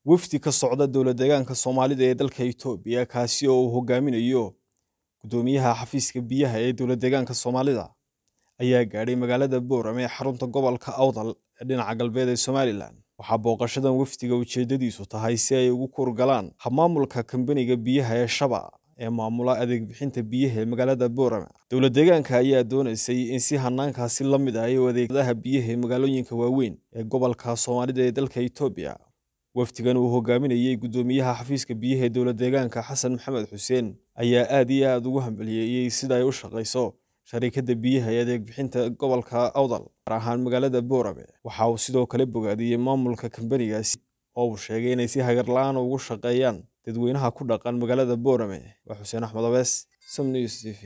wafdi ka socda dowlad deegaanka Soomaalida ee dalka Itoobiya kaasi oo hogaaminayo gudoomiyaha xafiiska biyaha ee dowlad deegaanka Soomaalida ayaa gaaray magaalada Boorame ee xarunta gobolka Awdal ee dhinaca galbeed ee Somaliland. Waxa booqashadan wafdiga ujeedadiisu tahay si ay ugu kurgalaan maamulka kambaniga biyaha ee Shaba ee maamula adeeg bixinta biyaha ee magaalada Boorame. Dowlad deegaanka ayaa doonaysay in si hanaankaasi la mid ah ay adeegyada biyaha ee magaalooyinka waaweyn ee gobolka Soomaalida ee dalka Itoobiya. wafdigan uu hogaaminayay gudoomiyaha xafiiska biyaha ee dowlad deegaanka Xasan Maxamed Xuseen ayaa aad iyo aad ugu hambalyeeyay sida ay u shaqeyso sharikada biyaha ee adeeg bixinta gobolka Awdal gaar ahaan magaalada Boorame. Waxa uu sidoo kale bogaadiyay maamulka kambanigaasi oo uu sheegay inay si hagar la'aan ugu shaqeeyaan dadweynaha ku dhaqan magaalada Boorame. Waa Xuseen Axmed Abees, Sam News TV.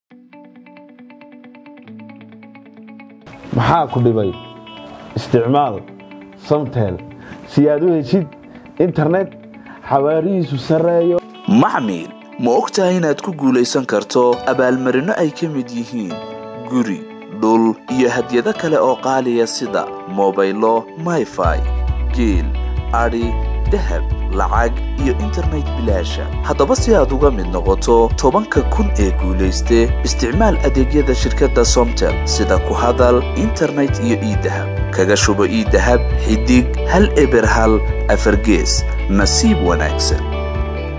maxaa ku dhibay isticmaal Samtel si aad u heshid internet xawaarihiisu sareeyo. Maxmiil ma ogtahay inaad ku guuleysan karto abaalmarino ay ka mid yihiin guri, dhul iyo hadiyado kale oo qaaliya sida mobaylo, Wi-Fi, geel, ari, dahab, lacag iyo internet bilaasha. Haddaba si aad uga mid noqoto 10,000 ee guuleyste, isticmaal adeegyada shirkadda Samtel sida ku hadal, internet iyo e-dahab. kaga shubo e-dahab xidig hal eber hal afar gees. Nasiib wanaagsan.